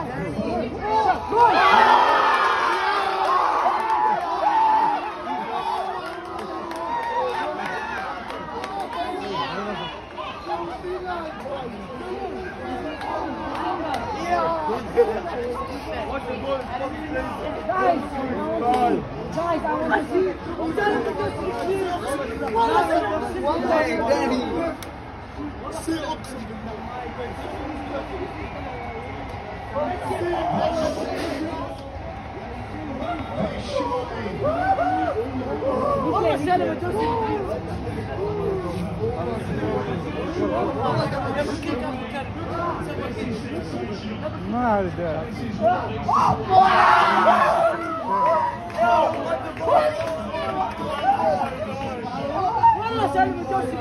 Guys, I want to see it. Danny. Sit up. والله سالم الجوزي. ما أعرف والله سالم الجوزي.